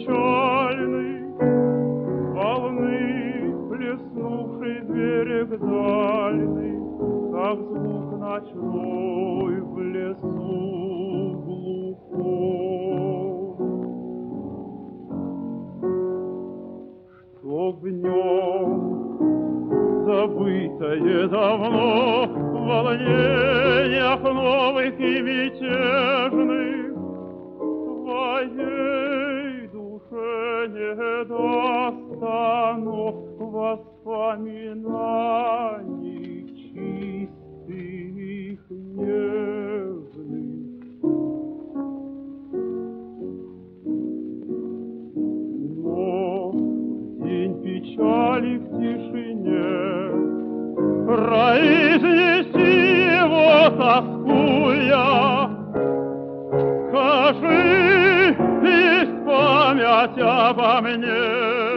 печальный, волны, плеснувший берег дальний, как звук ночной в лесу глухом. Что в нем забытое давно в волнениях новых и мятежных твоей душе не даст оно воспоминаний чистых, нежных. Но день печали в тишине произнеси его, тоскуя. Скажи, есть память обо мне.